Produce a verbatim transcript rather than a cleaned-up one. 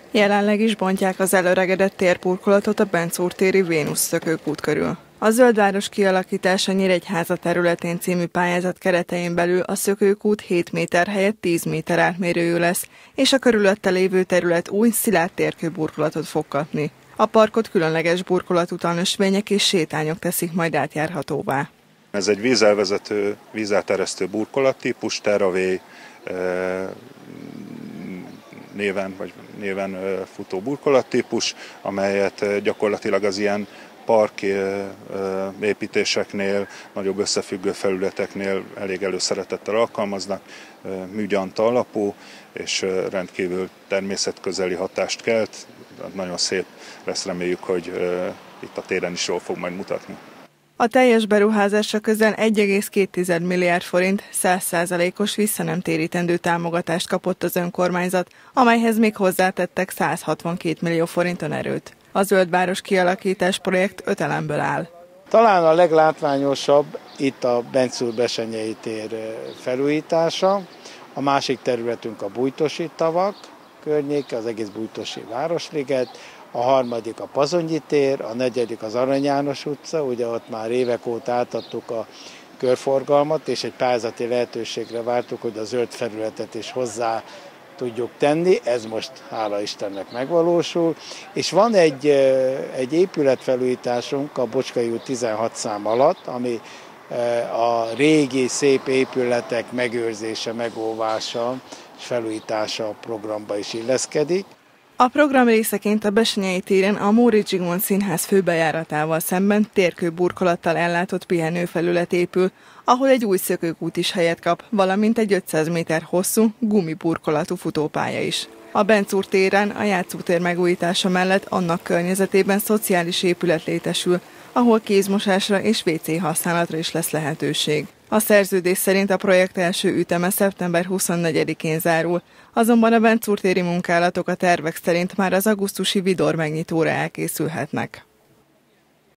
Jelenleg is bontják az elöregedett térburkolatot a Benczúr téri Vénusz szökőkút körül. A Zöldváros kialakítása Nyíregyháza területén című pályázat keretein belül a szökőkút hét méter helyett tíz méter átmérőjű lesz, és a körülötte lévő terület új, szilárd térkőburkolatot fog kapni. A parkot különleges burkolatúton ösvények és sétányok teszik majd átjárhatóvá. Ez egy vízelvezető, vízáteresztő burkolattípus, Terravé néven, vagy néven futó burkolattípus, amelyet gyakorlatilag az ilyen park építéseknél, nagyobb összefüggő felületeknél elég előszeretettel alkalmaznak, műgyanta alapú, és rendkívül természetközeli hatást kelt. Nagyon szép lesz, reméljük, hogy itt a téren is jól fog majd mutatni. A teljes beruházásra közel egy egész két milliárd forint, száz százalékos visszanemtérítendő támogatást kapott az önkormányzat, amelyhez még hozzátettek száz hatvankét millió forint önerőt. A Zöldváros kialakítás projekt öt elemből áll. Talán a leglátványosabb itt a Benczúr-Bessenyei tér felújítása, a másik területünk a Bújtosi tavak környéke, az egész Bújtosi városliget, a harmadik a Pazonyi tér, a negyedik az Arany János utca, ugye ott már évek óta átadtuk a körforgalmat, és egy pályázati lehetőségre vártuk, hogy a zöld felületet is hozzá tudjuk tenni, ez most hála Istennek megvalósul, és van egy, egy épületfelújításunk a Bocskai út tizenhat szám alatt, ami a régi szép épületek megőrzése, megóvása és felújítása programba is illeszkedik. A program részeként a Bessenyei téren a Móricz Zsigmond Színház főbejáratával szemben térkőburkolattal ellátott pihenőfelület épül, ahol egy új szökőkút is helyet kap, valamint egy ötszáz méter hosszú, gumiburkolatú futópálya is. A Benczúr téren a játszótér megújítása mellett annak környezetében szociális épület létesül, ahol kézmosásra és vé cé használatra is lesz lehetőség. A szerződés szerint a projekt első üteme szeptember huszonnegyedikén zárul, azonban a Benczúr téri munkálatok a tervek szerint már az augusztusi Vidor megnyitóra elkészülhetnek.